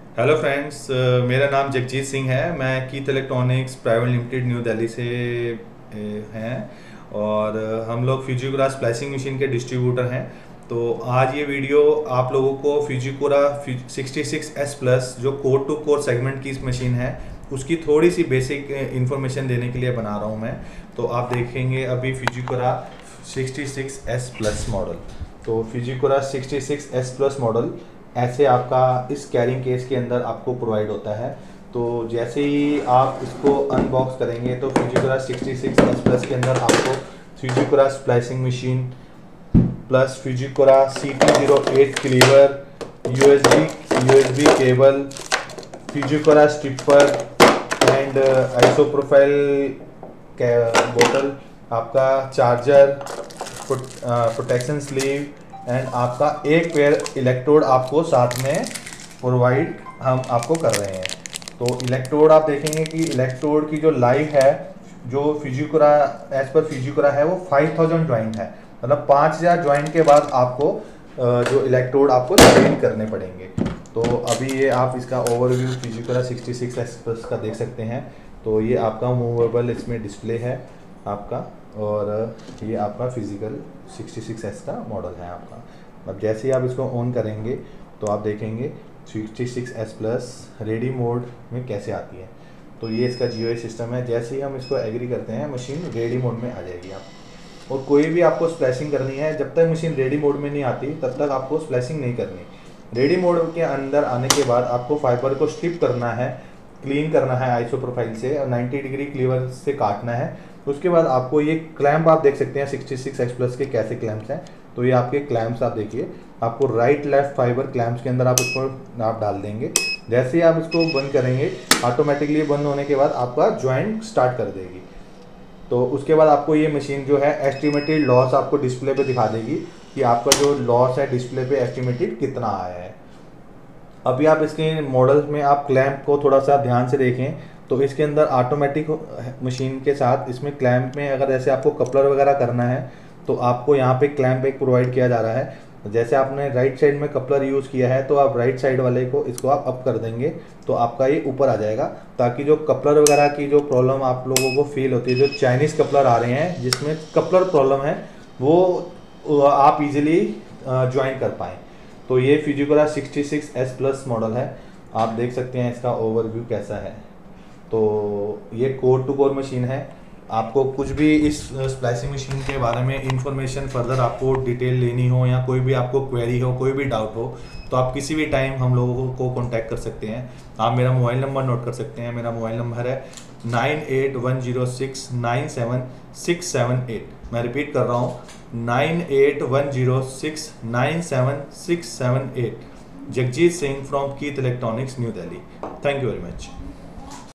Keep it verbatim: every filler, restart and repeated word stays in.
Hello friends, मेरा नाम जगजीत सिंह है। मैं Keith electronics private limited New Delhi से अ, हैं और अ, हम लोग फ्यूजिकुरा स्प्लाइसिंग मशीन के डिस्ट्रीब्यूटर हैं। तो आज ये वीडियो आप लोगों को Fujikura sixty six S plus जो कोर टू कोर सेगमेंट की इस मशीन है उसकी थोड़ी सी बेसिक इन्फॉर्मेशन देने के लिए बना रहा हूँ मैं। तो आप देखेंगे अभी Fujikura sixty six S plus model. तो Fujikura sixty six S plus model ऐसे आपका इस कैरिंग केस के अंदर आपको प्रोवाइड होता है। तो जैसे ही आप इसको अनबॉक्स करेंगे तो Fujikura sixty six S plus के अंदर आपको Fujikura splicing machine plus Fujikura C T zero eight cleaver, USB USB cable, Fujikura stripper and isopropyl बोतल, आपका चार्जर, प्रोटेक्शन स्लीव एंड आपका एक पेयर इलेक्ट्रोड आपको साथ में प्रोवाइड हम आपको कर रहे हैं। तो इलेक्ट्रोड आप देखेंगे कि इलेक्ट्रोड की जो लाइफ है जो फ्यूजिकुरा एज पर फ्यूजिकुरा है वो फाइव थाउजेंड ज्वाइंट है, मतलब पाँच हज़ार ज्वाइंट के बाद आपको जो इलेक्ट्रोड आपको चेंज करने पड़ेंगे। तो अभी ये आप इसका overview Fujikura sixty six S plus का देख सकते हैं। तो ये आपका मूवेबल इसमें डिस्प्ले है आपका, और ये आपका फिजिकल सिक्सटी सिक्स एस का मॉडल है आपका। अब जैसे ही आप इसको ऑन करेंगे तो आप देखेंगे sixty six S plus ready mode में कैसे आती है। तो ये इसका जीओआई सिस्टम है। जैसे ही हम इसको एग्री करते हैं मशीन रेडी मोड में आ जाएगी आप। और कोई भी आपको स्प्लैशिंग करनी है, जब तक मशीन रेडी मोड में नहीं आती तब तक आपको स्प्लैशिंग नहीं करनी। रेडी मोड के अंदर आने के बाद आपको फाइबर को स्ट्रिप करना है, क्लीन करना है आइसो प्रोफाइल से और नाइन्टी डिग्री क्लीवर से काटना है। उसके बाद आपको ये क्लैंप आप देख सकते हैं सिक्सटी सिक्स एस प्लस के कैसे क्लैंप्स हैं। तो ये आपके क्लैंप्स आप देखिए, आपको राइट लेफ्ट फाइबर क्लैंप्स के अंदर आप इसको आप डाल देंगे। जैसे ही आप इसको बंद करेंगे ऑटोमेटिकली बंद होने के बाद आपका ज्वाइंट स्टार्ट कर देगी। तो उसके बाद आपको ये मशीन जो है एस्टिमेटेड लॉस आपको डिस्प्ले पे दिखा देगी कि आपका जो लॉस है डिस्प्ले पे एस्टिमेटेड कितना आया है। अभी आप इसके मॉडल में आप क्लैंप को थोड़ा सा ध्यान से देखें तो इसके अंदर ऑटोमेटिक मशीन के साथ इसमें क्लैंप में अगर जैसे आपको कपलर वगैरह करना है तो आपको यहाँ पे क्लैंप एक प्रोवाइड किया जा रहा है। जैसे आपने राइट साइड में कपलर यूज़ किया है तो आप राइट साइड वाले को इसको आप अप कर देंगे तो आपका ये ऊपर आ जाएगा, ताकि जो कपलर वगैरह की जो प्रॉब्लम आप लोगों को फील होती है, जो चाइनीज़ कपलर आ रहे हैं जिसमें कपलर प्रॉब्लम है, वो आप इजीली ज्वाइन कर पाएँ। तो ये Fujikura sixty six S plus model है। आप देख सकते हैं इसका ओवरव्यू कैसा है। तो ये कोर टू कोर मशीन है। आपको कुछ भी इस स्प्लाइसिंग मशीन के बारे में इंफॉर्मेशन फर्दर आपको डिटेल लेनी हो या कोई भी आपको क्वेरी हो, कोई भी डाउट हो, तो आप किसी भी टाइम हम लोगों को कांटेक्ट कर सकते हैं। आप मेरा मोबाइल नंबर नोट कर सकते हैं। मेरा मोबाइल नंबर है nine eight one zero six nine seven six seven eight. मैं रिपीट कर रहा हूँ nine eight one zero six nine seven six seven eight. Jagjit Singh from Keith electronics New Delhi. Thank you very much.